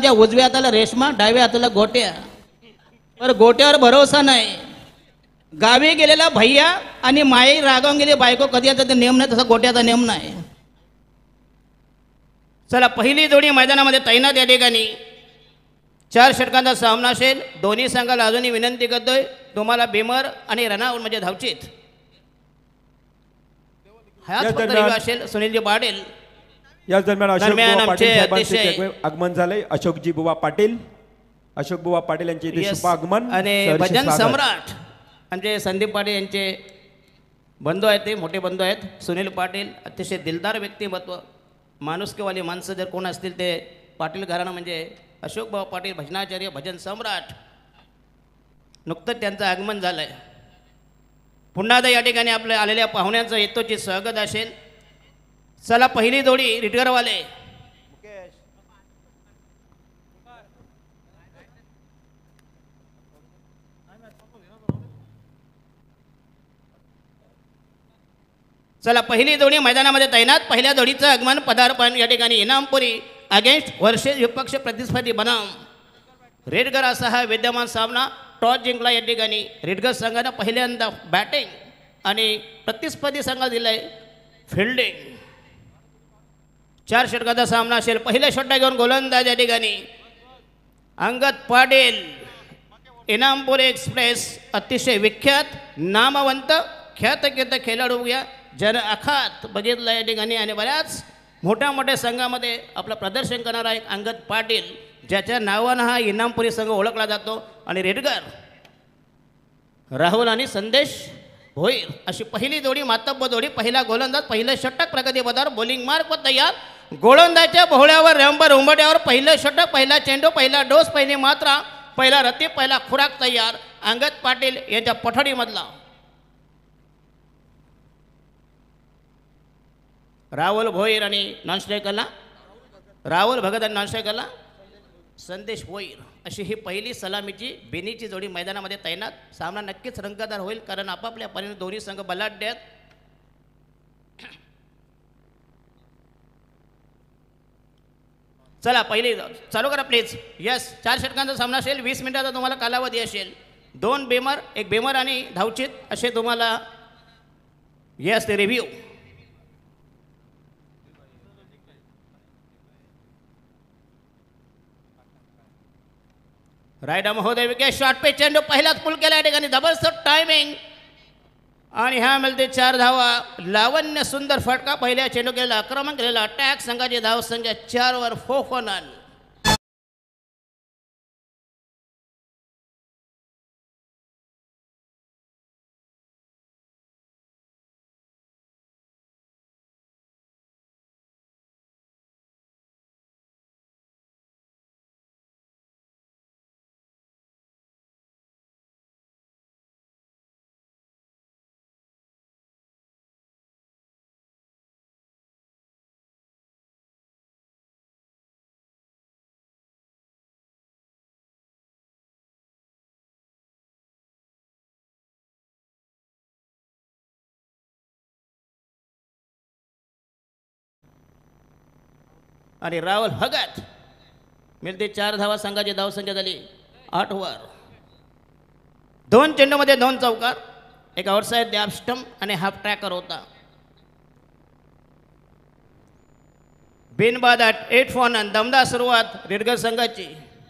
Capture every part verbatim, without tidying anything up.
आमच्या उजव्या हाताला रेशमा, डाव्या हाताला गोट्या. पर गोट्यावर भरोसा नाही. गावी गेलेला भैया आणि माई रागावून गेली बायको, कधी आता ते नेम नाही, तसा गोट्याचा नेम नाही. चला, पहिली जोडी मैदानामध्ये तैनात या ठिकाणी. चार षटकांचा सामना असेल. दोन्ही संघाला अजूनही विनंती करतोय तुम्हाला बेमर आणि रनआउट म्हणजे धावचीत हाच फक्त रिव्ह्यू असेल. सुनीलजी पाटील याच दरम्यान अशोक दरम्यान बुवा आमचे पाटील साहेबांचे अतिशय आगमन झाले. अशोकजी बुवा पाटील, अशोक बुवा पाटील यांचे इथे Yes. शुभ आगमन आणि सहर्ष भजन स्वागत. सम्राट आमचे संदीप पाटील यांचे बंधू आहेत, ते मोठे बंधू आहेत. सुनील पाटील अतिशय दिलदार व्यक्तिमत्व, माणुसकीवाली माणसं जर कोण असतील ते पाटील घराणं म्हणजे अशोक बाबा पाटील भजनाचार्य, भजन सम्राट. नुकतंच त्यांचं आगमन झालंय. पुन्हा एकदा या ठिकाणी आपल्या आलेल्या पाहुण्यांचं येतोची स्वागत असेल. चला, पहिली जोडी रिटगरवाले. चला, पहिली जोडी मैदानामध्ये तैनात. पहिल्या जोडीचं आगमन पदार्पण या ठिकाणी इनामपुरी अगेन्स्ट वर्षे विपक्ष प्रतिस्पर्धी बनाम रेडगर असा हा विद्यमान सामना. टॉस जिंकला या ठिकाणी रेडगर संघानं पहिल्यांदा बॅटिंग आणि प्रतिस्पर्धी संघाला दिलंय फिल्डिंग. चार षटकाचा सामना असेल. पहिल्या षटका घेऊन गोलंदाज या ठिकाणी अंगद पाटील, इनामपुरी एक्सप्रेस, अतिशय विख्यात नामवंत ख्यातकीर्त खेळाडू घ्या जन अखात बघितलं या ठिकाणी. आणि बऱ्याच मोठ्या मोठ्या संघामध्ये आपलं प्रदर्शन करणारा एक अंगद पाटील, ज्याच्या नावानं हा इनामपुरी संघ ओळखला जातो. आणि रेडगर राहुल आणि संदेश भोईर अशी पहिली जोडी, मातब्बर जोडी. पहिला गोलंदाज, पहिलं षटक प्रगतीपदावर, बॉलिंग मार्क व तयार. गोलंदाजच्या भोवळ्यावर, रंबर उंबट्यावर पहिलं षटक, पहिला चेंडू, पहिला डोस, पहिली मात्रा, पहिला रती, पहिला खुराक तयार. अंगद पाटील यांच्या पठडीमधला राहुल भोईर आणि नॉन स्ट्रायकरला राहुल भगत आणि नॉन स्ट्रायकरला संदेश भोईर अशी ही पहिली सलामीची बेनीची जोडी मैदानामध्ये तैनात. सामना नक्कीच रंगतदार होईल, कारण आपापल्या परीने दोन्ही संघ बलाढ्य आहेत. चला, पहिली चालू करा प्लीज. यस, चार षटकांचा सामना असेल. वीस मिनिटाचा तुम्हाला कालावधी असेल. दोन बेमर, एक बेमर आणि धावचित असे तुम्हाला यस ते रिव्ह्यू. रायडा महोदय विकेट शॉट पे चेंडू पहिलाच पुल केला या ठिकाणी. जबरदस्त टायमिंग आणि ह्या मिळते चार धावा. लावण्य सुंदर फटका. पहिल्या चेंडू केलेला आक्रमण केलेला अटॅक. संघाची धाव संख्या चार वर फोफोनल. आणि राहुल भगत मिळते चार धावा. संघाची धावसंख्या झाली आठ वर. दोन चेंडूमध्ये दोन चौकार, एक आउटसाइड द्याब स्टंप आणि हाफ ट्रॅकर होता. बिनबाद एट फॉन आणि दमदार सुरुवात रेडगर संघाची.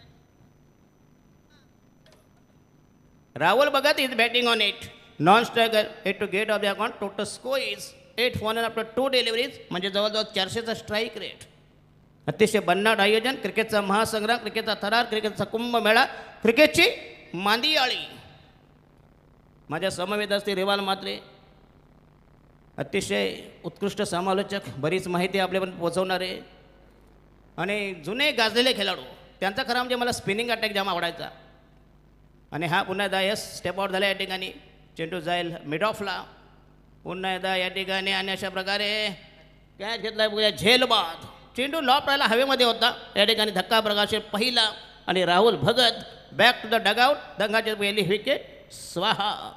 Rahul Bhagat is batting on eight. Non striker yet to get off the account. Total score is eight for and after two deliveries, म्हणजे जवळजवळ चारशेचा स्ट्राईक रेट. अतिशय भन्नाट आयोजन. क्रिकेटचा महासंग्राम, क्रिकेटचा थरार, क्रिकेटचा कुंभमेळा, क्रिकेटची मांदियाळी. माझ्या समवेत असते रिवाल मात्रे, अतिशय उत्कृष्ट समालोचक, बरीच माहिती आपल्यापर्यंत पोहोचवणारे आणि जुने गाजलेले खेळाडू. त्यांचा खरं म्हणजे मला स्पिनिंग अटॅक जाम आवडायचा. आणि हा पुन्हा एकदा यस स्टेप आउट झाला या ठिकाणी. चेंडू जाईल मिड ऑफला पुन्हा एकदा या ठिकाणी. आणि अशा प्रकारे कॅच घेतलाय बघूया. झेलबाद चेंडू लॉप राहिला, हवेमध्ये होता या ठिकाणी. धक्का प्रकाश पहिला आणि Rahul Bhagat back to the dugout. दंगाची पहिली विकेट स्वाहा.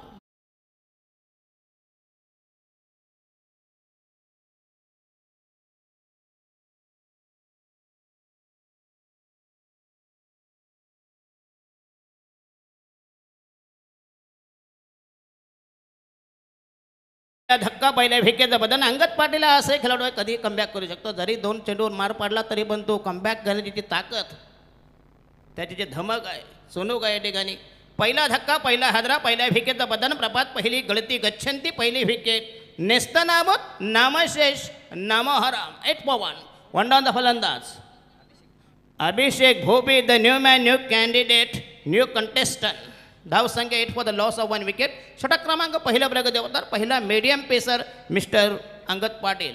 धक्का पहिल्या विकेटचं बदल. अंगद पाटील हा असे खेळाडू आहे, कधी कमबॅक करू शकतो. जरी दोन चेंडूवर मार पाडला तरी पण तो कमबॅक करण्याची जी ताकद, त्याची जी धमक आहे, सोनू का या ठिकाणी. पहिला धक्का, पहिला हादरा, पहिल्या विकेटचं बदल. प्रभात पहिली गळती गच्छंती, पहिली विकेट. नेस्तनाबूत नामशेष नामहराम. Eight for one. One down the फलंदाज Abhishek Bhopi, the new man, new candidate, new contestant. धावसंख्या eight for the loss of one wicket. षटक क्रमांक पहिला प्रगती होणार. पहिला medium pacer mister Angad Patil.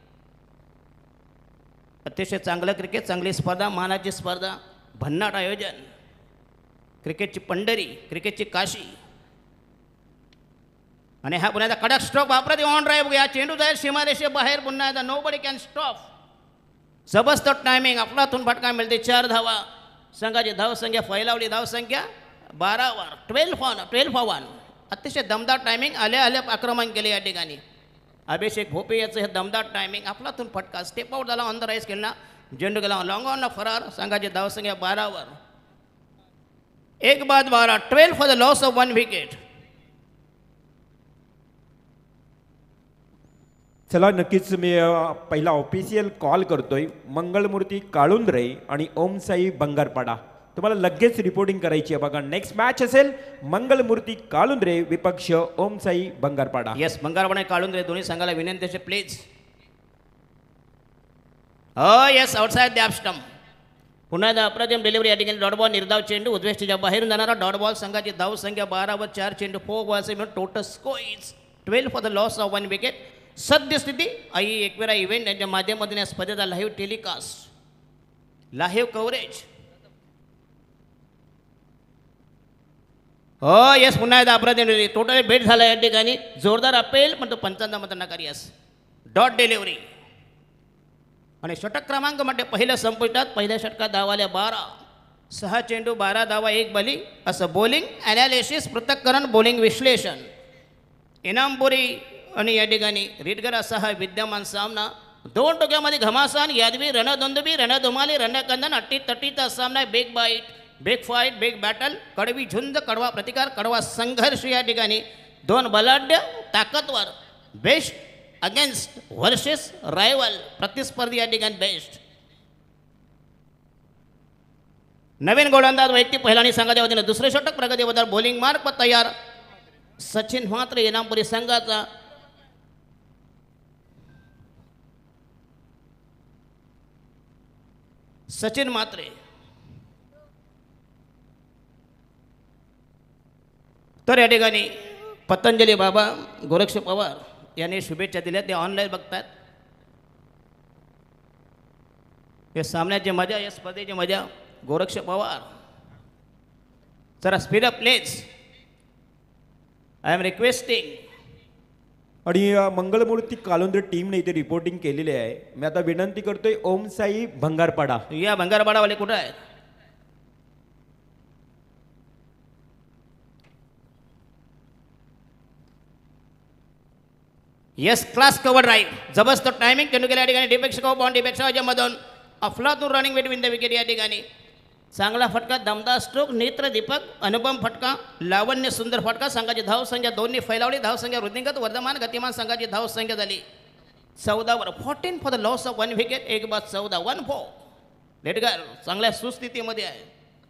अतिशय चांगलं क्रिकेट, चांगली स्पर्धा, मानाची स्पर्धा, भन्नाट आयोजन, क्रिकेटची पंढरी, क्रिकेटची काशी. आणि हा पुन्हा एकदा कडक स्ट्रोक वापरत ऑन ड्राईव्ह. या चेंडू जाईल सीमारेषे बाहेर. पुन्हा एकदा नो बडी कॅन स्टॉप. जबरदस्त टायमिंग, आपलातून फटका मिळते. चार धावा. संघाची धावसंख्या फैलावली. धावसंख्या बारावर. Twelve for twelve for one. अतिशय दमदार टायमिंग. आल्या आल्या आक्रमण केले या ठिकाणी. अभिषेक भोपे याचं हे दमदार टायमिंग. आपलातून फटका. स्टेप आउट झाला. ऑन द राईस खेळला. झेंडू गेला लॉंग ऑन फरार. संघाची धावसंख्या बारावर. एक बाद बारा. Twelve for the loss of one wicket. चला नक्कीच मी अ, पहिला ऑफिशियल कॉल करतोय. मंगलमूर्ती काळुंद्रे आणि ओमसाई बंगारपाडा. तुम्हाला लगेच रिपोर्टिंग करायची आहे बघा. नेक्स्ट मॅच असेल मंगलमूर्ती काळुंद्रे विपक्ष ओमसाई बंगारपाडा. येस, बंगारपाडा काढून दे. दोन्ही संघाला विनंती असे प्लीज. हो yes, outside the off stump. पुन्हा एकदा अप्रतिम डिलिव्हरी या ठिकाणी. डॉट बॉल निर्धाव चेंडू उजव्याच्या बाहेरून जाणारा डॉट बॉल. संघाची धाव संख्या बारा व चार चेंडू फोर बॉल्स मिळून total score is twelve for the loss of one wicket. सद्यस्थिती आई एकवेळा इव्हेंट यांच्या माध्यमातून या स्पर्धेचा लाईव्ह टेलिकास्ट, लाईव्ह कव्हरेज. हो येस, पुन्हा एकदा अप्रतिम डिलिव्हरी. टोटल बेट झाला या ठिकाणी. जोरदार अपेल पण तो पंचांना मत नकार. Yes, dot delivery. आणि षटक क्रमांक म्हणजे पहिल्या संपुष्टात. पहिल्या षटकात धावाल्या बारा. सहा चेंडू बारा धावा एक बली. असं बॉलिंग ॲनालिसिस, पृथक्करण, बॉलिंग विश्लेषण. इनामपुरी आणि या ठिकाणी रीडगर असा हा विद्यमान सामना. दोन टोक्यामध्ये घमासान, यादवी, रणदुंदुबी, रणधुमाली, रणकंदन, अट्टी तट्टीचा सामना. Big bite, big fight, big battle, कडवी झुंज, कडवा प्रतिकार, कडवा संघर्ष या ठिकाणी. दोन बलाढ्य, ताकदवर, बेस्ट अगेन्स्ट वर्सेस रायवल, प्रतिस्पर्धी या ठिकाणी बेस्ट. नवीन गोलंदाज वैयक्तिक पहिला आणि संघाच्या वतीने दुसरे षटक. प्रगतीबद्दल बॉलिंग मार्क पण तयार. सचिन म्हात्रे इनामपुरी संघाचा. सचिन म्हात्रे. तर या ठिकाणी पतंजली बाबा, गोरक्ष पवार यांनी शुभेच्छा दिल्या. ते ऑनलाईन बघतात. या सामन्याची मजा, या स्पर्धेची मजा. गोरक्ष पवार, जरा speed up please. I am requesting. आणि अ, मंगलमूर्ती काळुंद्रे टीमने इथे रिपोर्टिंग केलेली आहे. मी आता विनंती करतोय ओमसाई भंगारपाडा. या भंगारपाडावाले कुठं आहेत? Yes, class cover drive. जबरदस्त टायमिंग. चेंडू गेल्या ठिकाणी डिपेक्षा बॉन्ड डिपेक्षा मधून अफलातून रनिंग बिटवीन द विकेट या ठिकाणी. चांगला फटका, दमदार स्ट्रोक, नेत्र दीपक, अनुपम फटका, लावण्य सुंदर फटका. संघाची धावसंख्या दोन्ही फैलावली. धावसंख्या वृद्धिंगत, वर्धमान, गतिमान संघाची धावसंख्या झाली चौदावर. Fourteen for the loss of one wicket. एक बाद चौदा. One four. लेटगर चांगल्या सुस्थितीमध्ये आहे.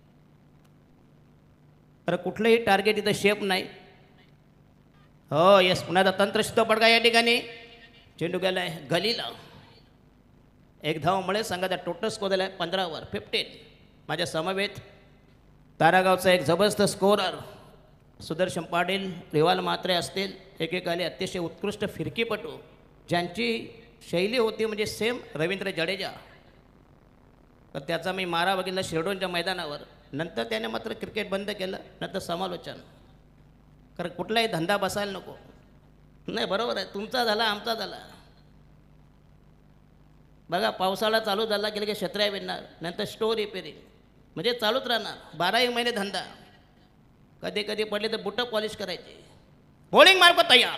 तर कुठलंही टार्गेट इथं शेप नाही. हो येस, पुन्हा तंत्रशुद्ध पडका या ठिकाणी. चेंडू गेलाय गलीला. एक धावमुळे संघाचा टोटल स्कोर दिला आहे पंधरावर. फिफ्टीन. माझ्या समवेत तारागावचा एक जबरदस्त स्कोरर सुदर्शन पाटील, रिवाल म्हात्रे असतील. एकेकाली अतिशय उत्कृष्ट फिरकीपटू, ज्यांची शैली होती म्हणजे सेम रवींद्र जडेजा. तर त्याचा मी मारा बघितला शिरडोनच्या मैदानावर. नंतर त्याने मात्र क्रिकेट बंद केलं. नंतर समालोचन. कारण कुठलाही धंदा बसायला नको. नाही बरोबर आहे, तुमचा झाला आमचा झाला. बघा पावसाळा चालू झाला गेलं की छत्र्या विणणार, नंतर स्टोर रिपेरिंग, म्हणजे चालूच राहणार बाराही महिने धंदा. कधी कधी पडले तर बुटं पॉलिश करायचे. बॉलिंग मार्क तयार.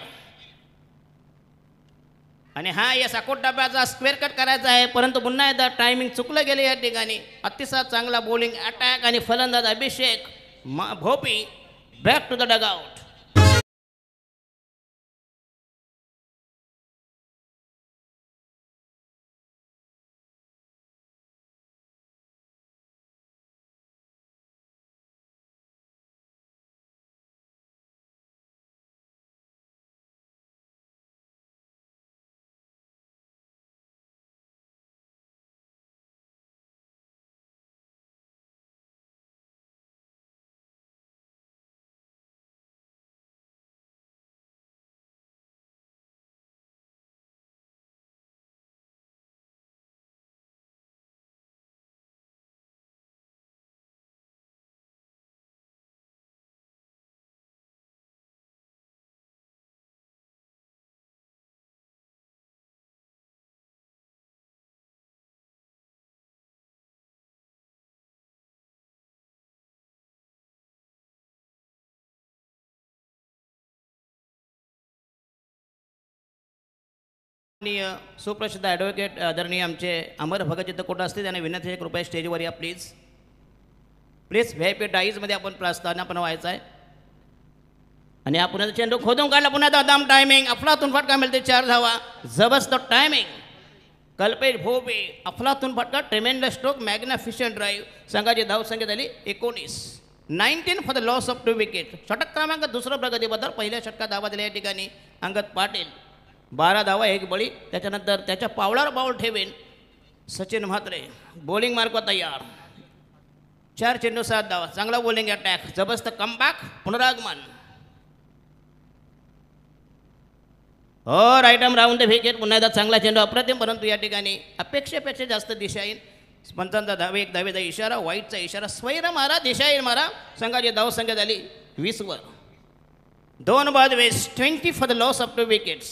आणि हा या साकोट डब्याचा स्क्वेअर कट करायचा आहे, परंतु पुन्हा एकदा टायमिंग चुकलं गेले या ठिकाणी. अतिशय चांगला बॉलिंग अटॅक आणि फलंदाज Abhishek Bhopi back to the dugout. माननीय सुप्रसिद्ध ॲडव्होकेट आदरणीय आमचे अमर भगत जिथं कुठं असतील त्यांना विनंती आहे कृपया स्टेजवर या please please V I P डाईजमध्ये आपण प्रस्थानापन व्हायचं आहे. आणि हा पुन्हा चेंडू खोदून काढला पुन्हा दाम टायमिंग अफलातून फटका मिळते चार धावा जबरदस्त टायमिंग कल्पेश भोबे अफलातून फटका ट्रेमेंडस स्ट्रोक मॅग्नाफिशियंट ड्राईव्ह संघाची धावसंख्या झाली एकोणीस nineteen for the loss of two wicket. षटक क्रमांक दुसरं प्रगतीबद्दल पहिल्या षटकात धावा दिल्या या ठिकाणी अंगद पाटील बारा धावा एक बळी. त्याच्यानंतर त्याच्या पावलावर पाऊल ठेवेन सचिन म्हात्रे बॉलिंग मार्क तयार चार चेंडू सात धावा चांगला बॉलिंग अटॅक जबरदस्त कमबॅक पुनरागमन हो राईटम राऊंड द विकेट पुन्हा एकदा चांगला चेंडू अप्रतिम परंतु या ठिकाणी अपेक्षेपेक्षा जास्त दिशाहीन पंचांचा धावे एक धावेचा इशारा वाईटचा इशारा स्वैर मारा दिशाहीन मारा संघाची धावसंख्या झाली वीस वर दोन बाद वेस्ट twenty for the loss of two wickets.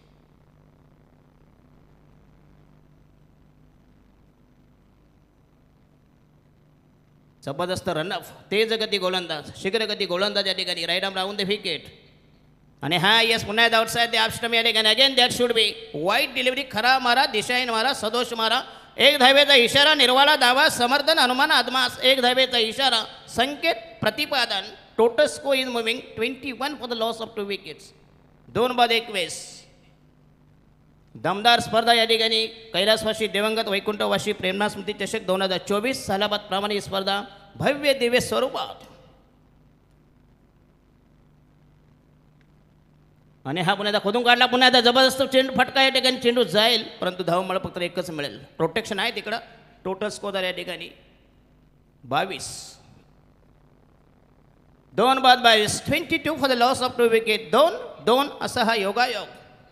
जबरदस्त रनअप तेज गती गोलंदाज शीघ्रगती गोलंदाज या ठिकाणी right arm round the wicket आणि हा यस पुन्हा आउटसाइड द ऑफ या ठिकाणी अगेन दॅट शुड बी वाईट डिलिव्हरी खरा मारा दिशाहीन मारा सदोष मारा एक धावेचा इशारा निर्वाळा धावा समर्थन अनुमान आदमास एक धावेचा इशारा संकेत प्रतिपादन total score is moving twenty one for the loss of two wickets दोन बाद एक वेस. दमदार स्पर्धा या ठिकाणी कैलासवासी दिवंगत वैकुंठवासी प्रेरणा स्मृती चषक दोन हजार चोवीस सालाबाद प्रमाणे स्पर्धा भव्य दिव्य स्वरूपात आणि हा पुन्हा खोदून काढला पुन्हा आता जबरदस्त चेंडू फटका या ठिकाणी चेंडू जाईल परंतु धाव मला फक्त एकच मिळेल प्रोटेक्शन आहे तिकडं. टोटल स्कोर या ठिकाणी बावीस दोन बाद बावीस twenty two for the loss of two wicket दोन दोन असा हा योगायोग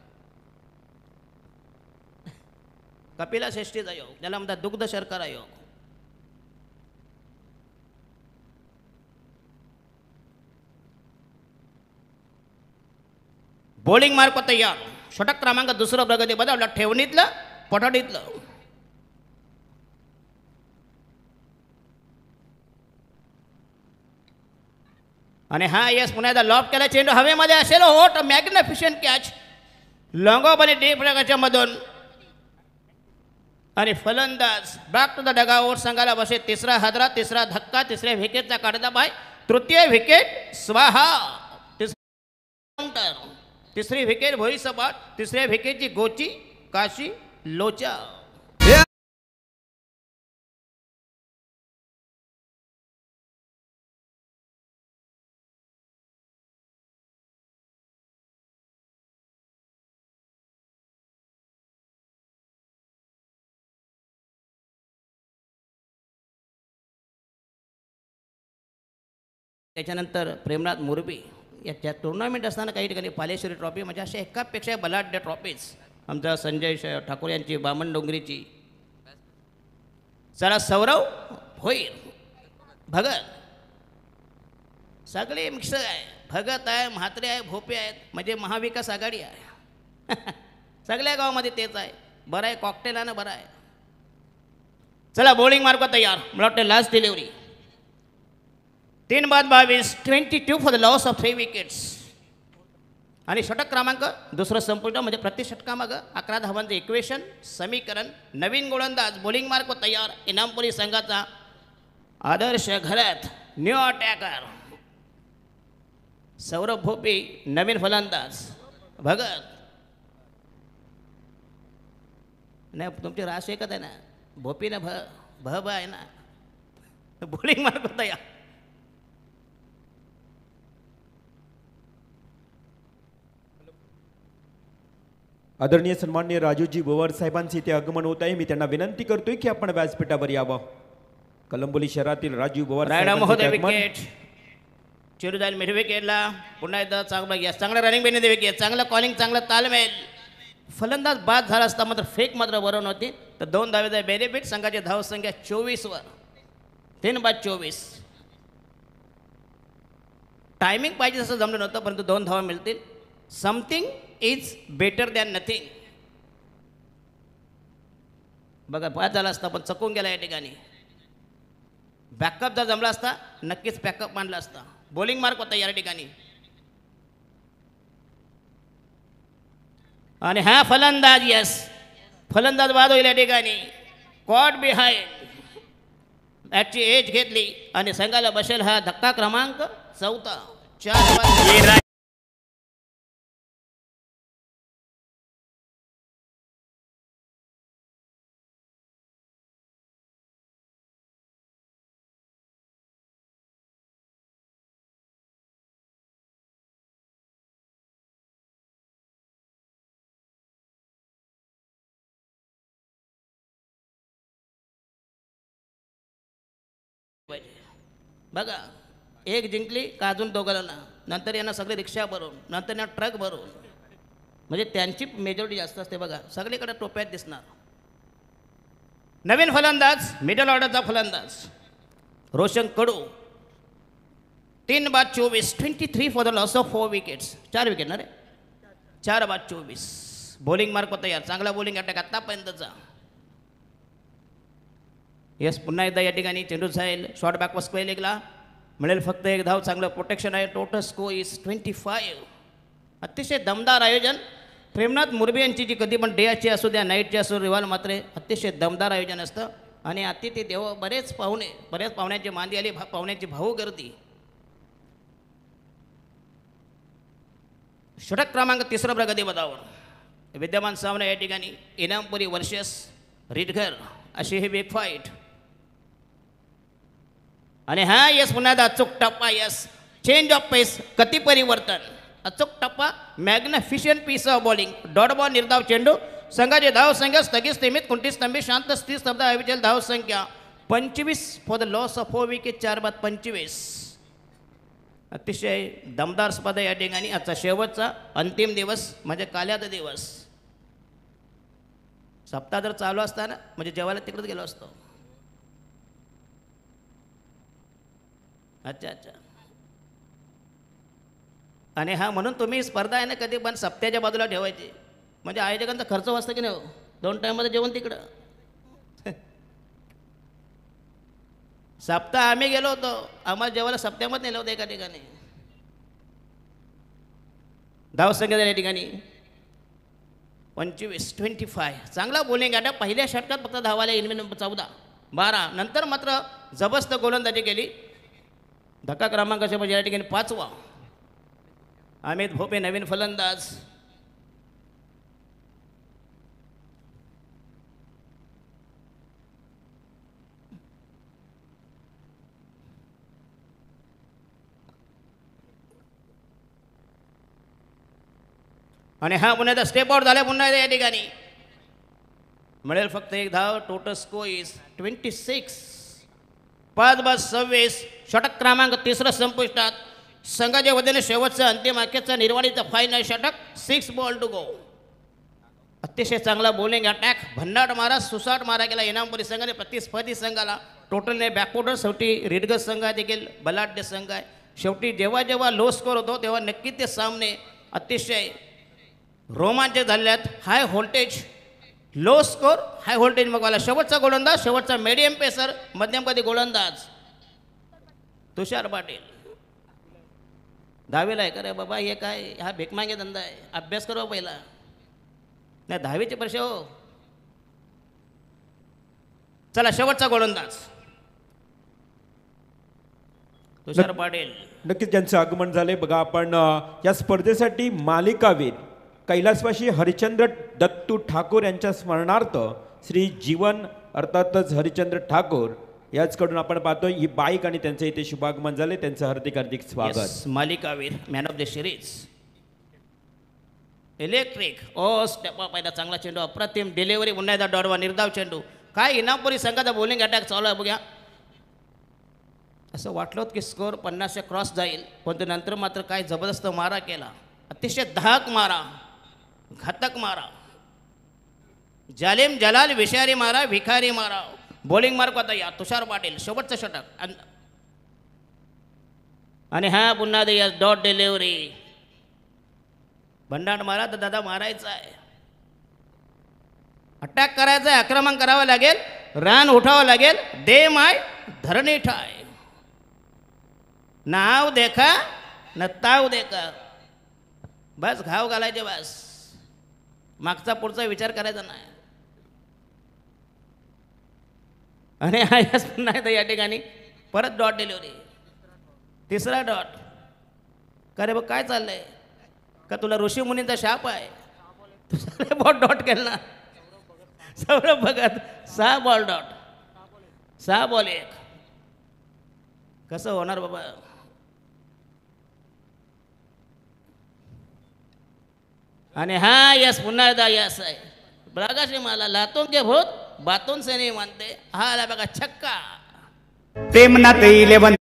कपिला श्रेष्ठीचा योग ज्याला म्हणतात दुग्ध शर्करा योग. बॉलिंग मार्क तयार षटक क्रमांक दुसरं प्रगती बदलला ठेवणीतलं पठाडीतलं आणि हा यस पुन्हा एकदा लॉफ केला चेंडू हवेमध्ये असेल होट मॅग्निफिशियंट कॅच लॉंगॉप आणि डीप प्रकारच्या मधून आणि फलंदाज बॅक टू द डगावर संघाला बसे तिसरा हादरा तिसरा धक्का तिसऱ्या विकेटचा काढता बाय तृतीय विकेट स्वाहा काउंटर तिसरी विकेट भोई सपाट तिसऱ्या विकेटची गोची काशी लोचा. त्याच्यानंतर प्रेमनाथ मोरबी या टुर्नामेंट असताना काही ठिकाणी पालेश्वरी ट्रॉफी म्हणजे अशा एकापेक्षा बलाढ्य ट्रॉफीज आमचा संजय ठाकूर यांची बामण डोंगरीची. चला सौरव होईल भगत सगळे मिक्स आहे भगत आहे म्हात्रे आहे भोपे आहेत म्हणजे महाविकास आघाडी आहे सगळ्या गावामध्ये तेच आहे बरं आहे कॉकटेल आहे ना बरं आहे. चला बॉलिंग मार्क तयार मला वाटतं लास्ट डिलिव्हरी तीन बाद बावीस twenty two for the loss of three wickets आणि षटक क्रमांक दुसरं संपूर्ण म्हणजे प्रति षटकामागं अकरा धावांचं इक्वेशन समीकरण नवीन गोलंदाज बॉलिंग मार्क तयार इनामपुरी संघाचा आदर्श घरात न्यू अटॅकर सौरभ भोपी नवीन फलंदाज भगत नाही तुमची रास एकच आहे ना भोपीनं भ भ ब आहे ना बॉलिंग मार्क तयार आदरणीय सन्माननीय राजूजी बोवर साहेबांचे इथे आगमन होत आहे. मी त्यांना विनंती करतोय की आपण व्यासपीठावर यावं. कलंबोली शहरातील राजू बोवर महोदय विकेट चेंडू जाईल मिड विकेटला पुन्हा एकदा चांगला घ्या चांगला रनिंग बेने विकेट चांगलं कॉलिंग चांगला तालमेल फलंदाज बाद झाला असता मात्र फेक मात्र बरोबर होती तर दोन धावेचा बेनिफिट संघाची धावसंख्या चोवीस वर तीन बाद चोवीस. टायमिंग पाहिजे तसं जमलं नव्हतं परंतु दोन धावा मिळतील. Something is better than nothing बघा बाद झाला असता पण चकून गेला या ठिकाणी बॅकअप जर जमला असता नक्कीच बॅकअप मांडला असता. बॉलिंग मार्क होता या ठिकाणी आणि हा फलंदाज यस फलंदाज बाद होईल या ठिकाणी कॉट बिहाइंड ॲटची एज घेतली आणि संघाला बसेल हा धक्का क्रमांक चौथा चार बाद. बघा एक जिंकली का अजून दोघांना नंतर यांना सगळे रिक्षा भरून नंतर यांना ट्रक भरून म्हणजे त्यांची मेजॉरिटी जास्त असते. बघा सगळीकडे टोप्यात दिसणार. नवीन फलंदाज मिडल ऑर्डरचा फलंदाज रोशन कडू तीन बाद चोवीस twenty three for the loss of four wickets चार विकेट ना रे चार बाद चोवीस. बॉलिंग मार्क तयार चांगला बॉलिंग अटॅक आतापर्यंतचा. येस पुन्हा एकदा या ठिकाणी चेंडू जाईल शॉर्ट बॅक स्क्वेअर लेगला मिळेल फक्त एक धाव. चांगलं प्रोटेक्शन आहे. Total score is twenty five. अतिशय दमदार आयोजन. प्रेमनाथ मुरबे यांची जी कधी पण डेची असू द्या नाईटची असो रिवाल मात्र अतिशय दमदार आयोजन असतं. आणि अतिथी देव बरेच पाहुणे बरेच पाहुण्यांची मांदी आली भा पाहुण्यांची भाऊ गर्दी. षटक क्रमांक तिसरा प्रगती पदावर विद्यमान सामना या ठिकाणी इनामपुरी वर्सेस रिटघर अशी ही बिग फाईट. आणि हा यस पुन्हा एकदा अचूक टप्पा यस चेंज ऑफ पेस गती परिवर्तन अचूक टप्पा magnificent piece of bowling dot ball निर्धाव चेंडू संघाची धाव संख्या स्थगित स्थिमित कुंठी स्तंभित शांत स्थिर स्तब्ध अविचल धाव संख्या पंचवीस for the loss of four wicket चार बाद पंचवीस. अतिशय दमदार स्पर्धा या ठिकाणी आजचा शेवटचा अंतिम दिवस म्हणजे काल्याचा दिवस. सप्ताह जर चालू असताना म्हणजे जेवायला तिकडेच गेलो असतो. अच्छा अच्छा. आणि हा म्हणून तुम्ही स्पर्धा आहे ना कधी पण सप्त्याच्या बाजूला ठेवायची म्हणजे आयोजकांचा खर्च वाचतं की नाही हो. दोन टाईममध्ये जेवण तिकडं. सप्ताह आम्ही गेलो होतो आम्हाला जेवायला सप्त्यामध्ये नेलं होतं एका ठिकाणी. धावसंख्या या ठिकाणी पंचवीस ट्वेंटी फाय. चांगला बॉलिंग अटॅक. पहिल्या षटकात फक्त धावाला इनमी नंबर चौदा बारा. नंतर मात्र जबरदस्त गोलंदाजी केली. धक्का क्रमांकाच्या म्हणजे या ठिकाणी पाचवा. अमित भोपे नवीन फलंदाज. आणि हा पुन्हा एकदा स्टेप आउट झाला. पुन्हा एकदा या ठिकाणी मिळेल फक्त एक धाव. Total score is twenty six. पाच बाद सव्वीस. षटक क्रमांक तिसरं संपुष्टात. संघाच्या वतीने शेवटचा अंतिम अखेरचा निर्वाणीचा फायनल षटक. Six ball to go. अतिशय चांगला बॉलिंग अटॅक. भन्नाट मारा सुसाट मारा गेला इनामपुरी संघाने प्रतिस्पर्धी संघाला. टोटलने बॅकवॉर्डर शेवटी रिडगर संघ देखील बलाढ्य संघ आहे. शेवटी जेव्हा जेव्हा लो स्कोर होतो तेव्हा नक्की ते सामने अतिशय रोमांचक झालेत. High voltage low score high voltage बघायला. शेवटचा गोलंदाज शेवटचा मीडियम पेसर मध्यमपदी गोलंदाज तुषार पाटील. दहावीला आहे का रे बाबा हे काय हा भिकमागे धंदा आहे. अभ्यास करा पहिला नाही दहावीची परीक्षा हो. चला शेवटचा गोलंदाज तुषार पाटील. नक्कीच ज्यांचं आगमन झाले. बघा आपण अ, या स्पर्धेसाठी मालिकावीर कैलासवासी हरिचंद्र दत्तू ठाकूर यांच्या स्मरणार्थ श्री जीवन अर्थातच हरिचंद्र ठाकूर याचकडून आपण पाहतोय ही बाईक आणि त्यांचं इथे शुभागमन झाले. त्यांचं हार्दिक हार्दिक स्वागत. Yes, मालिकावीर man of the series electric ओ स्टेप पहिला चांगला चेंडू अप्रतिम डिलिव्हरी. पुन्हा एकदा डॉडवा निर्धाव चेंडू. काय इनामपुरी संघाचा बॉलिंग अटॅक चालू आहे बघा. असं वाटलं होतं की स्कोअर पन्नासच्या क्रॉस जाईल पण ते नंतर मात्र काय जबरदस्त मारा केला. अतिशय धाक मारा घातक मारा. जालिम जलाल विषारी मारा भिकारी मारा. बॉलिंग मार्क होता या तुषार पाटील. शेवटचं षटक आणि हा पुन्हा या डॉट डिलिव्हरी. भंडाट मारा तर दादा मारायचा आहे. अटॅक करायचा आहे. आक्रमण करावं लागेल. रन उठावं लागेल. दे माय धरणी ठाय. नाव देखा न ताव देखा. बस घाव घालायचे बस. मागचा पुढचा विचार करायचा नाही. आणि हा यस पुन्हा एकदा या ठिकाणी परत डॉट डिलिव्हरी, तिसरा डॉट. का रे बघ काय चाललंय, का तुला ऋषी मुनींचा शाप आहे, तुझा बॉल डॉट केला. सौरभ भगत सहा बॉल डॉट, सहा बॉल एक. कसं होणार बाबा. आणि हा यस पुन्हा एकदा यस आहे. बघा मला लातों के भूत बातों से नहीं मानते. हा आला बघा छक्का. प्रेमनाथ इलेवन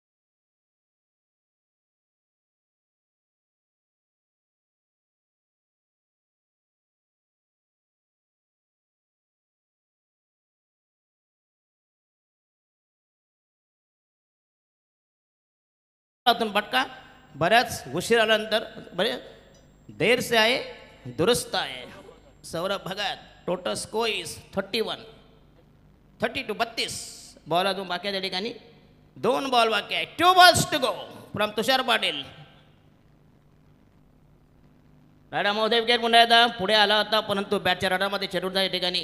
बटका बऱ्याच उशीर आल्यानंतर बरे देर से आहे दुरुस्त आहे. Saurabh Bhagat total score is thirty one thirty two बत्तीस. बॉल अजून बाकी आहे त्या ठिकाणी, दोन बॉल बाकी आहे. Two balls to go from Tushar Patil. राडा महोदय विकेट पुन्हा एकदा पुढे आला होता, परंतु बॅटच्या राडामध्ये चेडूर या ठिकाणी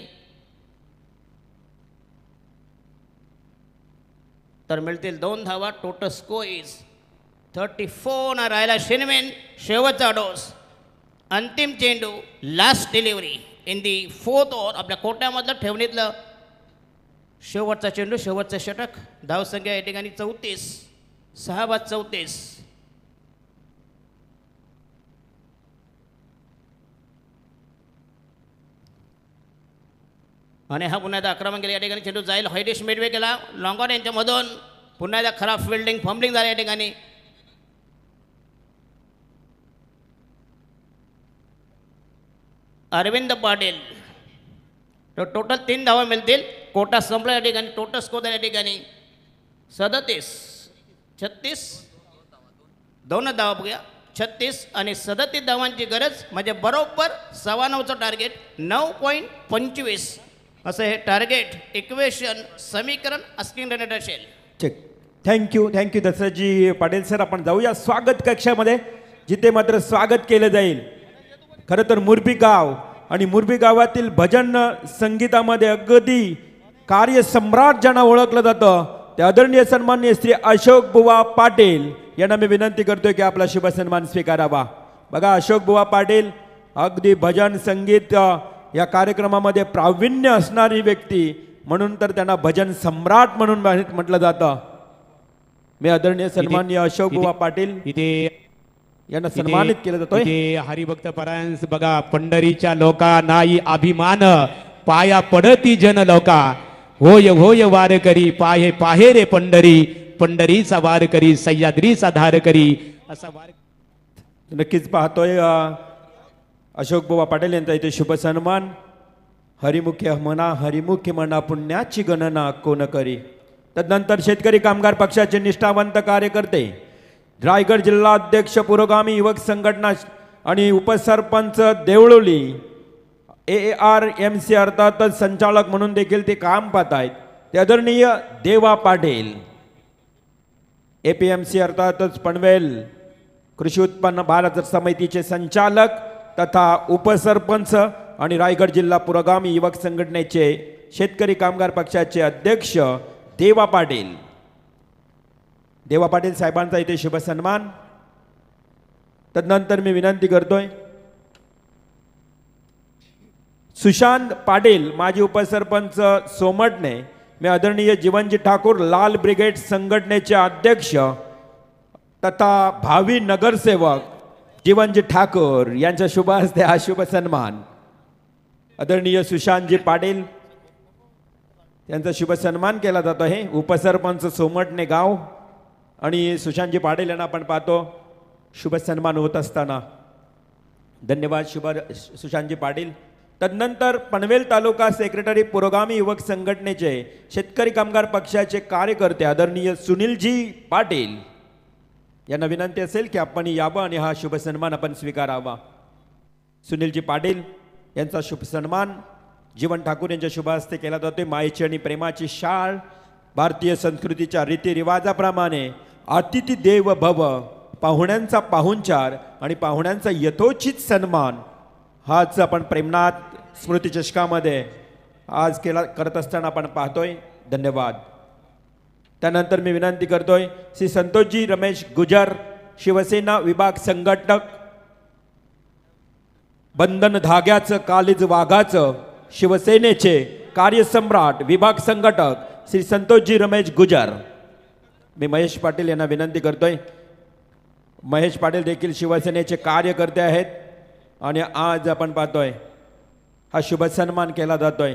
तर मिळतील दोन धावा. Total score is thirty four. ना राहिला शिनमेन शेवटचा डोस, अंतिम चेंडू, last delivery in the fourth over. आपल्या कोट्यामधलं ठेवणीतलं शेवटचा चेंडू, शेवटचं षटक. धावसंख्या या ठिकाणी चौतीस, सहा बाद चौतीस. आणि हा पुन्हा एकदा आक्रमण केलं या ठिकाणी. चेंडू जाईल हैडिश मिडवे केला लॉंगॉन यांच्यामधून. पुन्हा एकदा खराब फिल्डिंग, फंबलिंग झालं या ठिकाणी. अरविंद पाटील. तो टोटल तीन धावा मिळतील. कोटा संपला या ठिकाणी. टोटल स्कोर या ठिकाणी सदतीस छत्तीस, दोन धावा बघूया. छत्तीस आणि सदतीस धावांची गरज म्हणजे बरोबर सव्वा नऊचं टार्गेट. नऊ पॉईंट पंचवीस असं हे टार्गेट इक्वेशन समीकरण अस्किंग रन असेल. Check. Thank you thank you Dasharathji Patil sir. आपण जाऊया स्वागत कक्षामध्ये, जिथे मात्र स्वागत केलं जाईल. खरं तर मुरबी गाव आणि मुरबी गावातील भजन संगीतामध्ये अगदी कार्यसम्राट ज्यांना ओळखलं जातं ते आदरणीय सन्माननीय श्री अशोक बुवा पाटील यांना मी विनंती करतोय की आपला शुभ सन्मान स्वीकारावा. बघा अशोक बुवा पाटील अगदी भजन संगीत या कार्यक्रमामध्ये प्रावीण्य असणारी व्यक्ती म्हणून तर त्यांना भजन सम्राट म्हणून म्हटलं जातं. मी आदरणीय सन्माननीय अशोक बुवा पाटील इथे यांना सन्मानित केलं जातोय. इथे हरिभक्त परायण बघा. पंढरीच्या लोका नाही अभिमान, पाया पडती जन लोका. होय होय वार करी, पाहे पाहे रे पंढरी. पंढरीचा वार करी, सह्याद्रीचा धार करी. असा वार नक्कीच पाहतोय अशोक बुवा पाटील यांचा इथे शुभ सन्मान. हरिमुख्य म्हणा हरिमुख्य म्हणा पुण्याची गणना कोण करी. तदनंतर शेतकरी कामगार पक्षाचे निष्ठावंत कार्यकर्ते, रायगड जिल्हा अध्यक्ष पुरोगामी युवक संघटना आणि उपसरपंच Devaloli, A R M C अर्थातच संचालक म्हणून देखील ते काम पाहत आहेत ते आदरणीय Deva Patil. A P M C अर्थातच पनवेल कृषी उत्पन्न बाजार समितीचे संचालक तथा उपसरपंच आणि रायगड जिल्हा पुरोगामी युवक संघटनेचे शेतकरी कामगार पक्षाचे अध्यक्ष देवा पाटील. देवा पाटील साहेबांचा इथे शुभ सन्मान. तदनंतर मी विनंती करतोय सुशांत पाटील माजी उपसरपंच सोमटणे, मी आदरणीय जीवनजी ठाकूर लाल ब्रिगेड संघटनेचे अध्यक्ष तथा भावी नगरसेवक जीवनजी ठाकूर यांच्या शुभ हस्ते हा शुभ सन्मान. आदरणीय सुशांतजी पाटील यांचा शुभ सन्मान केला जातो आहे. उपसरपंच सोमटणे गाव आणि सुशांतजी पाटील यांना आपण पाहतो शुभ सन्मान होत असताना. धन्यवाद शुभ सुशांतजी पाटील. तदनंतर पनवेल तालुका सेक्रेटरी पुरोगामी युवक संघटनेचे शेतकरी कामगार पक्षाचे कार्यकर्ते आदरणीय सुनीलजी पाटील यांना विनंती असेल की आपण यावं आणि हा शुभ सन्मान आपण स्वीकारावा. सुनीलजी पाटील यांचा शुभ सन्मान जीवन ठाकूर यांच्या शुभ हस्ते केला जातोय. मायेची आणि प्रेमाची शाळ, भारतीय संस्कृतीच्या रीतिरिवाजाप्रमाणे अतिथी देव भव, पाहुण्यांचा पाहुणचार आणि पाहुण्यांचा यथोचित सन्मान हाच आपण प्रेमनाथ स्मृती चषकामध्ये आज केला करत असताना आपण पाहतोय. धन्यवाद. त्यानंतर मी विनंती करतोय श्री संतोषजी रमेश गुजर, शिवसेना विभाग संघटक, बंधन धाग्याचं कालीज वाघाचं शिवसेनेचे कार्यसम्राट विभाग संघटक श्री संतोषजी रमेश गुजर. मी महेश पाटील यांना विनंती करतोय. महेश पाटील देखील शिवसेनेचे कार्यकर्ते आहेत आणि आज आपण पाहतोय हा शुभ सन्मान केला जातोय.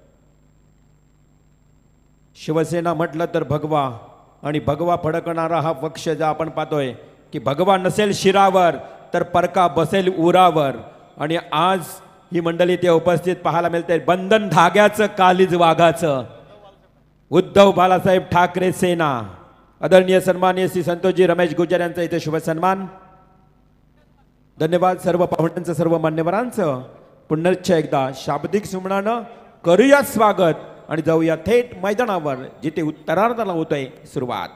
शिवसेना म्हटलं तर भगवा आणि भगवा फडकणारा हा पक्ष जो आपण पाहतोय की भगवा नसेल शिरावर तर परका बसेल उरावर. आणि आज ही मंडळी ते उपस्थित पाहायला मिळते. बंधन धाग्याचं कालीज वाघाचं उद्धव बाळासाहेब ठाकरे सेना. आदरणीय सन्माननीय श्री संतोषजी रमेश गुजर यांचा इथे शुभ सन्मान. धन्यवाद सर्व पाहुण्यांचं, सर्व मान्यवरांचं. पुनश्च एकदा शाब्दिक सुमनानं करूया स्वागत आणि जाऊया थेट मैदानावर जिथे उत्तरार्धाला होतोय सुरुवात.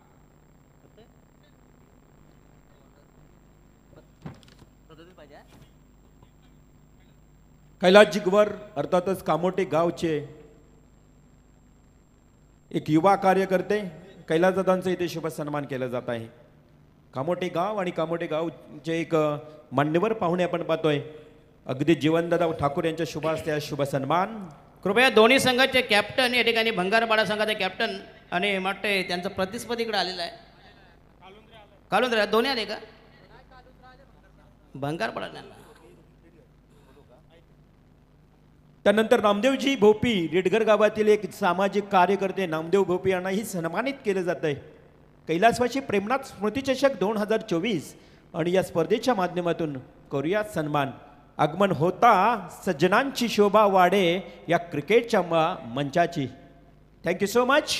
कैलास जिगवर अर्थातच कामोटे गावचे एक युवा कार्यकर्ते कैलासदादांचा इथे शुभ सन्मान केला जात आहे. कामोटे गाव आणि कामोटे गावचे एक मान्यवर पाहुणे आपण पाहतोय. अगदी जीवनदादा ठाकूर यांच्या शुभ हस्ते शुभ सन्मान. कृपया दोन्ही संघाचे कॅप्टन या ठिकाणी भंगारपाडा संघाचे कॅप्टन आणि वाटते त्यांचं प्रतिस्पर्धी इकडे आलेलं आहे. कालुंद्रा दोन्ही आले का? भंगारपाडा नाही. त्यानंतर नामदेवजी भोपी रेडगर गावातील एक सामाजिक कार्यकर्ते नामदेव भोपी यांनाही सन्मानित केले जात आहे. कैलासवासी प्रेमनाथ स्मृती चषक दोन हजार चोवीस आणि या स्पर्धेच्या माध्यमातून करूया सन्मान. आगमन होता सज्जनांची शोभा वाढे या क्रिकेटच्या मंचाची. Thank you so much.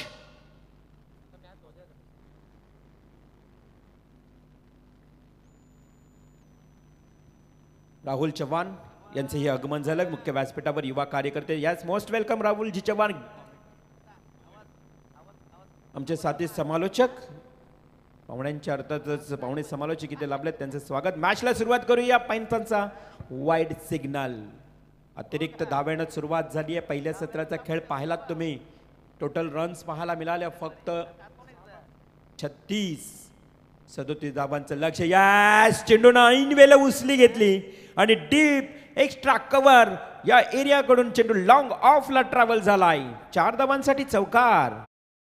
Rahul Chavan यांचंही आगमन झालं मुख्य व्यासपीठावर. युवा कार्यकर्ते यास मोस्ट वेलकम राहुलजी चव्हाण. आमचे साथी समालोचक पाहुण्यांच्या अर्थातच पाहुणे समालोचक इथे लाभलेत त्यांचं स्वागत. मॅचला सुरुवात करूया. पैंतांचा वाईड सिग्नल. अतिरिक्त धाव्यानं सुरुवात झाली आहे. पहिल्या सत्राचा खेळ पाहिलात तुम्ही. टोटल रन्स पाहायला मिळाल्या फक्त छत्तीस. सदोतीस धावांचं लक्ष. यास चेंडून ऐन वेळेला उचली घेतली आणि डीप एक्स्ट्रा कव्हर या एरियाकडून चेंडू लॉंग ऑफला ट्रॅव्हल झालाय. चार धावांसाठी चौकार.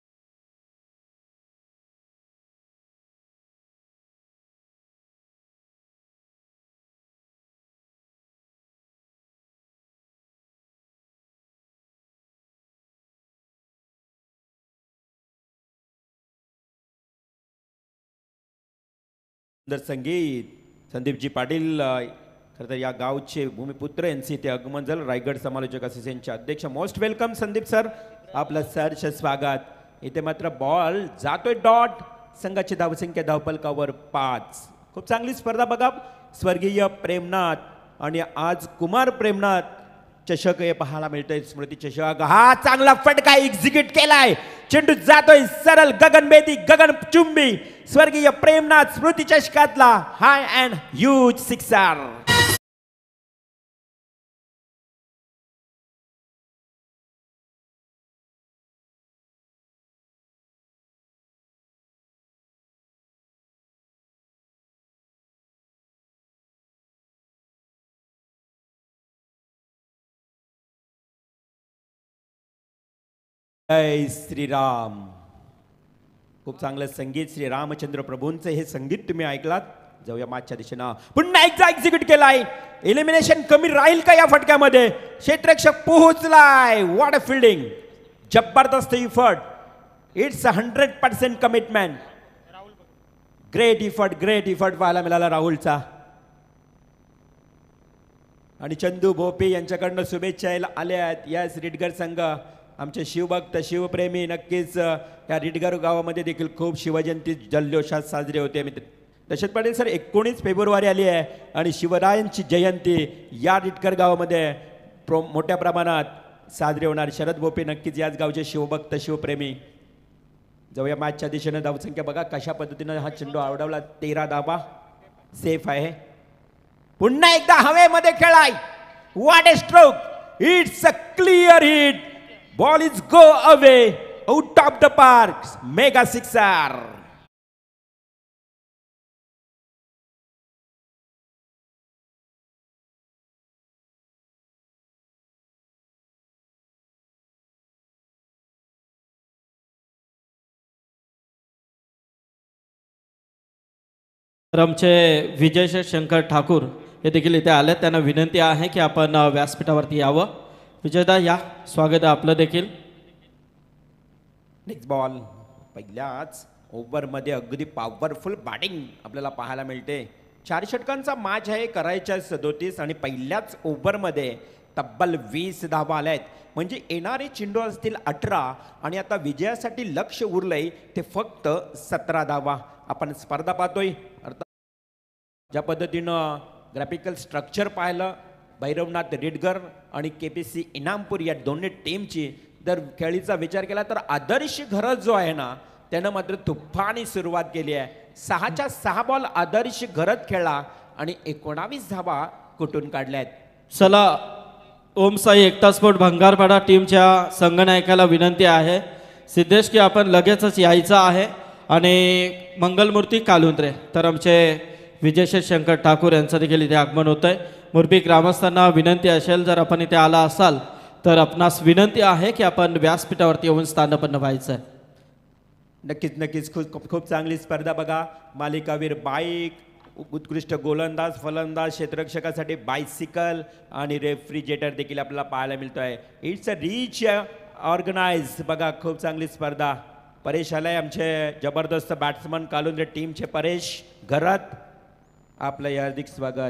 सुंदर संगीत. संदीपजी पाटील खरं तर या गावचे भूमिपुत्र यांचे इथे आगमन झालं. रायगड समालोचक असोसिएशनचे अध्यक्ष. Most welcome Sandeep sir. आपलं सहर्ष स्वागत. इथे मात्र बॉल जातोय डॉट. संघाची धावसंख्या धावपलकावर पाच. खूप चांगली स्पर्धा बघा. स्वर्गीय प्रेमनाथ आणि आज कुमार प्रेमनाथ चषक हे पाहायला मिळतंय. स्मृती चषक. हा चांगला फटका एक्झिक्यूट केलाय. चेंडू जातोय सरळ गगनभेदी गगनचुंबी. स्वर्गीय प्रेमनाथ स्मृती चषकातला हाय अँड ह्यूज सिक्सर. जय श्रीराम. खूप चांगलं संगीत श्री रामचंद्र प्रभूंचं हे संगीत तुम्ही ऐकलात. जाऊया मागच्या दिशेनं. पुन्हा एकदा एक्झिक्यूट केलाय. एलिमिनेशन कमी राहील का या फटक्यामध्ये? क्षेत्ररक्षक पोहोचलाय. What a fielding. जबरदस्त effort. It's a hundred percent commitment. Great effort great effort पाहायला मिळाला राहुलचा. आणि चंदू भोपे यांच्याकडनं शुभेच्छा आल्या आहेत. यास रिडगर संघ आमचे शिवभक्त शिवप्रेमी नक्कीच या रिडगर गावामध्ये देखील खूप शिवजयंती जल्लोषात साजरे होते. मित्र दशरथ पाटील सर एकोणीस फेब्रुवारी आली आहे आणि शिवरायांची जयंती या रिडगर गावामध्ये प्रो मोठ्या प्रमाणात साजरे होणार. शरद भोपे नक्कीच याच गावचे शिवभक्त शिवप्रेमी. जाऊया मॅचच्या दिशेनं. धावसंख्या बघा कशा पद्धतीनं हा चेंडू आवडवला. तेरा धावा सेफ आहे. पुन्हा एकदा हवेमध्ये खेळाय. What a stroke. It's a clear hit. Ball is go away out of the park. Mega sixer. तर आमचे विजय शंकर ठाकूर हे देखील इथे आले. त्यांना विनंती आहे की आपण अ, व्यासपीठावरती यावं. विजयदा या, स्वागत आहे आपलं देखील. Next ball. पहिल्याच ओव्हरमध्ये अगदी पॉवरफुल बॅटिंग आपल्याला पाहायला मिळते. चार षटकांचा मॅच आहे, करायच्या सदोतीस आणि पहिल्याच ओव्हरमध्ये तब्बल वीस धावा आल्या आहेत. म्हणजे येणारे चेंडू असतील अठरा आणि आता विजयासाठी लक्ष उरलंय ते फक्त सतरा धावा. आपण स्पर्धा पाहतोय. अर्थात ज्या पद्धतीनं ग्राफिकल स्ट्रक्चर पाहिलं भैरवनाथ रेडगर आणि के पी सी इनामपूर या दोन्ही टीमची, जर खेळीचा विचार केला तर आदर्श घरत जो आहे ना त्यानं मात्र तुफानी सुरुवात केली आहे. सहाच्या सहा बॉल आदर्श घरत खेळला आणि एकोणावीस धावा कुठून काढल्या आहेत. चला, ओम साई एकता स्पोर्ट भंगारपाडा टीमच्या संघनायकाला विनंती आहे सिद्धेश की आपण लगेचच यायचं आहे आणि मंगलमूर्ती कालुंद्रे. तर आमचे विजय शंकर ठाकूर यांचं देखील इथे आगमन होतं आहे. मुरबी ग्रामस्थांना विनंती असेल, जर आपण इथे आला असाल तर आपणास विनंती आहे की आपण व्यासपीठावरती येऊन स्थानपन्न व्हायचं आहे. नक्कीच नक्कीच खूप खूप खूप चांगली स्पर्धा बघा. मालिकावीर बाईक, उत्कृष्ट गोलंदाज, फलंदाज, क्षेत्ररक्षकासाठी बायसिकल आणि रेफ्रिजरेटर देखील आपल्याला पाहायला मिळतो आहे. It's a rich organise. बघा खूप चांगली स्पर्धा. परेश आलाय, आमचे जबरदस्त बॅट्समन कालुंद्रे टीमचे परेश घरात. आपलं हार्दिक स्वागत.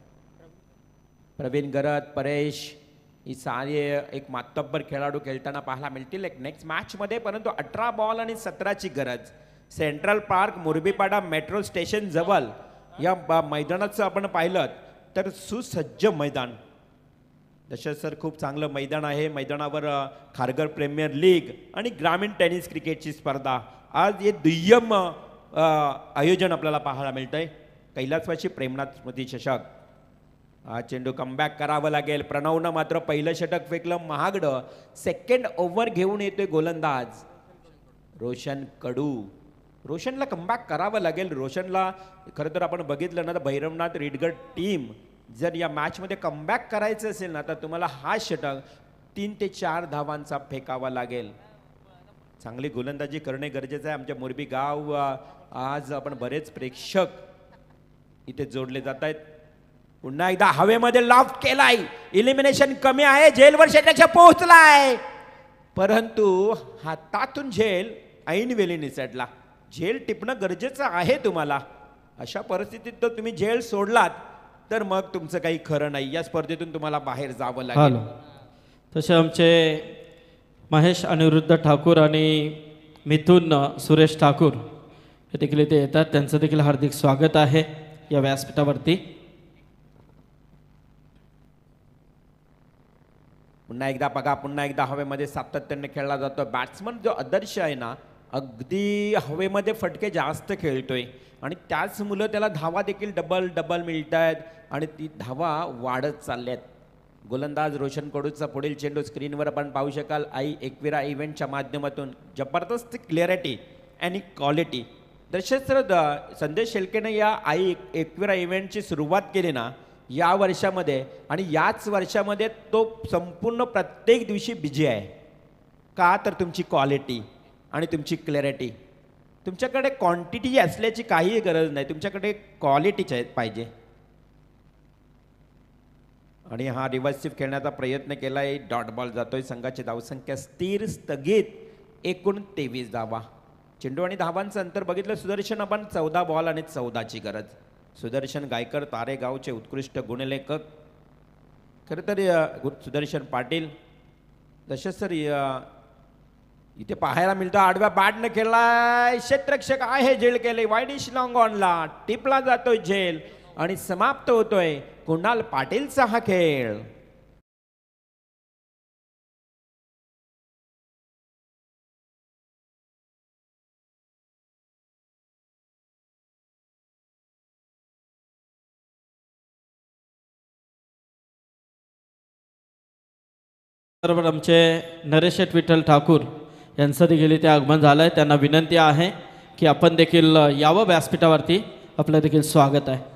प्रवीण गरत, परेश ही सारे एक मातब्बर खेळाडू खेळताना पाहायला मिळतील एक नेक्स्ट मॅचमध्ये. परंतु अठरा बॉल आणि सतराची गरज. Central park Murbipada metro station जवळ या मैदानाचं आपण पाहिलं तर सुसज्ज मैदान. तसंच सर खूप चांगलं मैदान आहे. मैदानावर खारघर प्रीमियर लीग आणि ग्रामीण टेनिस क्रिकेटची स्पर्धा. आज हे दुय्यम आयोजन आपल्याला पाहायला मिळतंय. कैलासवासी प्रेमनाथ स्मृती चषक. हा चेंडू कमबॅक करावं लागेल. प्रणवनं मात्र पहिलं षटक फेकलं महागडं. सेकंड ओव्हर घेऊन येतोय गोलंदाज रोशन कडू. रोशनला कमबॅक करावं लागेल. रोशनला खरं तर आपण बघितलं ना तर भैरवनाथ रेडगड टीम जर या मॅचमध्ये कमबॅक करायचं असेल ना तर तुम्हाला हा षटक तीन ते चार धावांचा फेकावा लागेल. चांगली गोलंदाजी करणे गरजेचं आहे. आमच्या मोरबी गाव आज आपण बरेच प्रेक्षक इथे जोडले जात आहेत. पुन्हा एकदा हवेमध्ये लॉफ्ट केलाय. इलिमिनेशन कमी आहे. झेलवर षटक पोहोचलाय, परंतु हातातून झेल ऐन वेळी निसटला. झेल टिपणं गरजेचं आहे तुम्हाला. अशा परिस्थितीत तर तुम्ही झेल सोडलात तर मग तुमचं काही खरं नाही. या स्पर्धेतून तुम्हाला बाहेर जावं लागेल. तसे आमचे महेश अनिरुद्ध ठाकूर आणि मिथुन सुरेश ठाकूर हे देखील इथे येतात. त्यांचं देखील हार्दिक स्वागत आहे या व्यासपीठावरती. पुन्हा एकदा बघा, पुन्हा एकदा हवेमध्ये सातत्याने खेळला जातो. बॅट्समन जो आदर्श आहे ना अगदी हवेमध्ये फटके जास्त खेळतोय आणि त्याच मुलं त्याला धावा देखील डबल डबल मिळत आहेत आणि ती धावा वाढत चालल्यात. गोलंदाज रोशन कडूचा पुढील चेंडू स्क्रीनवर आपण पाहू शकाल. आई एकविरा इव्हेंटच्या माध्यमातून जबरदस्त क्लिअरिटी आणि क्वालिटी. दर्शक संदेश शेळकेने या आई एकविरा इव्हेंटची सुरुवात केली ना या वर्षामध्ये आणि याच वर्षामध्ये तो संपूर्ण प्रत्येक दिवशी बिझी आहे. का तर तुमची क्वालिटी आणि तुमची क्लॅरिटी. तुमच्याकडे क्वांटिटी असल्याची काही गरज नाही, तुमच्याकडे क्वालिटीच पाहिजे. आणि हा रिव्हर्सिव्ह खेळण्याचा प्रयत्न केला आहे. डॉट बॉल जातोय. संघाची धावसंख्या स्थिर स्थगित एकूण तेवीस धावा. चेंडू आणि धावांचं अंतर बघितलं सुदर्शन आपण चौदा बॉल आणि चौदाची गरज. सुदर्शन गायकर तारेगावचे उत्कृष्ट गुणलेखक. खरं तर सुदर्शन पाटील तसेच सर इथे पाहायला मिळतं आडव्या बॅटनं खेळलाय. क्षेत्ररक्षक आहे, झेल केले. वाईडिश लॉंग ऑनला टिपला जातोय झेल आणि समाप्त होतोय कुणाल पाटीलचा हा खेळ. बरोबर आमचे नरेश शेठ विठ्ठल ठाकूर यांचं देखील इथे आगमन झालं आहे. त्यांना विनंती आहे की आपण देखील यावं व्यासपीठावरती. आपलं देखील स्वागत आहे.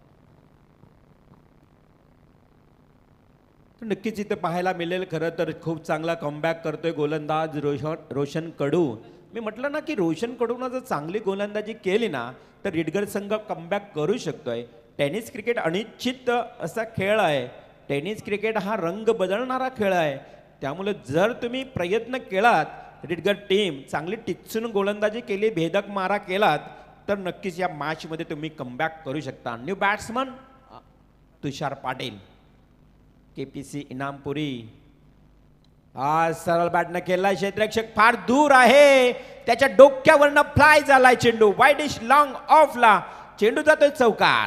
तर नक्कीच इथं पाहायला मिळेल खरं तर खूप चांगला कमबॅक करतोय गोलंदाज रोशन रोशन कडू. मी म्हटलं ना की रोशन कडूनं जर चांगली गोलंदाजी केली ना तर रिडगर संघ कमबॅक करू शकतोय. टेनिस क्रिकेट अनिश्चित असा खेळ आहे. टेनिस क्रिकेट हा रंग बदलणारा खेळ आहे. त्यामुळे जर तुम्ही प्रयत्न केलात रिडगर टीम चांगली टिचून गोलंदाजी केली भेदक मारा केलात तर नक्कीच या मॅचमध्ये तुम्ही कमबॅक करू शकता. New batsman Tushar Patil K P C Inampuri. आज सरळ बॅटनं केला क्षेत्ररक्षक फार दूर आहे. त्याच्या डोक्यावरनं फ्लाय झालाय चेंडू. वाईडिश लॉंग ऑफला चेंडू जातोय चौकार.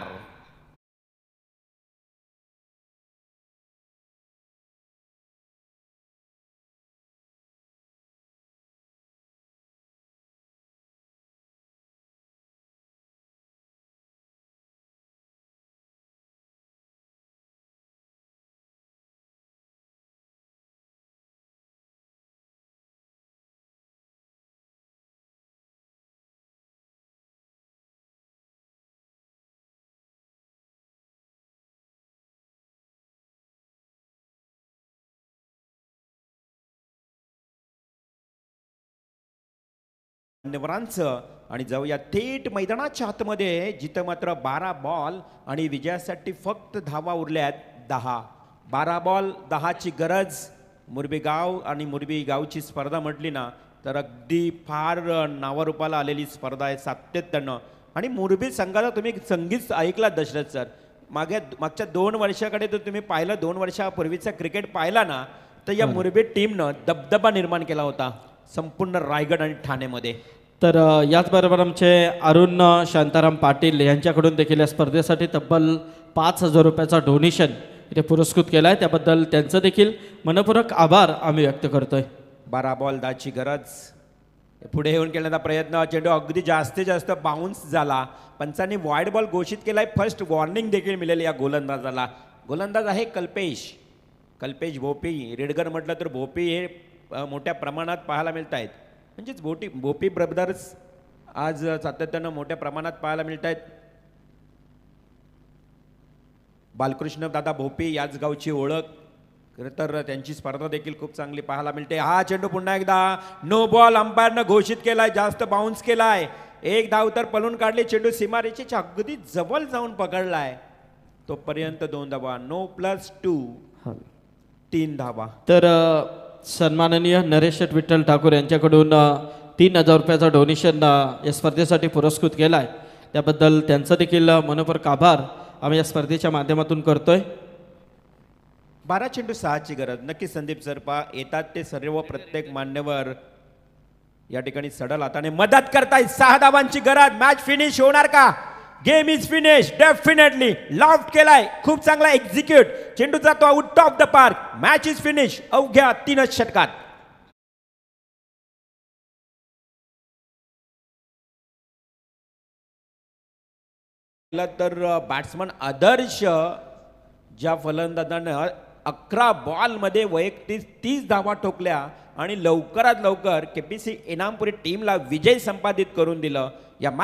मान्यवरांचं आणि जाऊया थेट मैदानाच्या आतमध्ये जिथं मात्र बारा बॉल आणि विजयासाठी फक्त धावा उरल्यात दहा. बारा बॉल दहाची गरज. मुरबी गाव आणि मुरबी गावची स्पर्धा म्हटली ना तर अगदी फार नावारूपाला आलेली स्पर्धा आहे सातत्यानं. आणि मुरबी संघाला तुम्ही संगीत ऐकला दशरथ सर. मागे मागच्या दोन वर्षाकडे तर तुम्ही पाहिलं दोन वर्षापूर्वीचा क्रिकेट पाहिला ना तर या मुरबी टीमनं दबदबा निर्माण केला होता संपूर्ण रायगड आणि ठाण्यामध्ये. तर अ, याचबरोबर आमचे अरुण शांताराम पाटील यांच्याकडून देखील या स्पर्धेसाठी तब्बल पाच हजार रुपयाचा डोनेशन इथे पुरस्कृत केला आहे. त्याबद्दल त्यांचं देखील मनपूर्वक आभार आम्ही व्यक्त करतोय. बारा बॉल दहाची गरज. पुढे येऊन केल्याचा प्रयत्न. चेंडू अगदी जास्तीत जास्त बाउन्स झाला. पंचांनी वाईड बॉल घोषित केलाय. फर्स्ट वॉर्निंग देखील मिळेल या गोलंदाजाला. गोलंदाज आहे कल्पेश कल्पेश भोपी. रेडगर म्हटलं तर भोपी हे अ, मोठ्या प्रमाणात पाहायला मिळत आहेत. म्हणजेच भोटी भोपी ब्रदर्स आज सातत्यानं मोठ्या प्रमाणात पाहायला मिळत आहेत. बालकृष्ण दादा भोपी याच गावची ओळख. खरं तर त्यांची स्पर्धा देखील खूप चांगली पाहायला मिळते. हा चेंडू पुन्हा एकदा नो बॉल अंपायरनं घोषित केलाय. जास्त बाउन्स केलाय. एक धाव तर पळून काढली. चेंडू सीमारेषेच्या अगदी जवळ जाऊन पकडलाय. तोपर्यंत दोन धावा. नो प्लस टू तीन धावा. तर अ, सन्माननीय नरेश शेठ विठ्ठल ठाकूर यांच्याकडून अ, तीन हजार रुपयाचा डोनेशन अ, या स्पर्धेसाठी पुरस्कृत केला आहे. त्याबद्दल त्यांचं देखील अ, मनपूर्वक आभार आम्ही या स्पर्धेच्या माध्यमातून करतोय. बारा चेंडू सहाची गरज. नक्की संदीप सरपा येतात ते सर्व प्रत्येक मान्यवर या ठिकाणी सडल हाताने मदत करतायत. सहा धावांची गरज. मॅच फिनिश होणार का? Game is finish definitely. Loft केलाय खूप चांगला एक्झिक्यूट. चेंडू जातो out of the park. Match is finish अवघ्या तीनच षटकात. तर बॅट्समन आदर्श ज्या फलंदाजानं अकरा बॉलमध्ये वैयक्तिक तीस धावा ठोकल्या आणि लवकरात लवकर केपीसी इनामपुरी टीमला विजय संपादित करून दिलं. या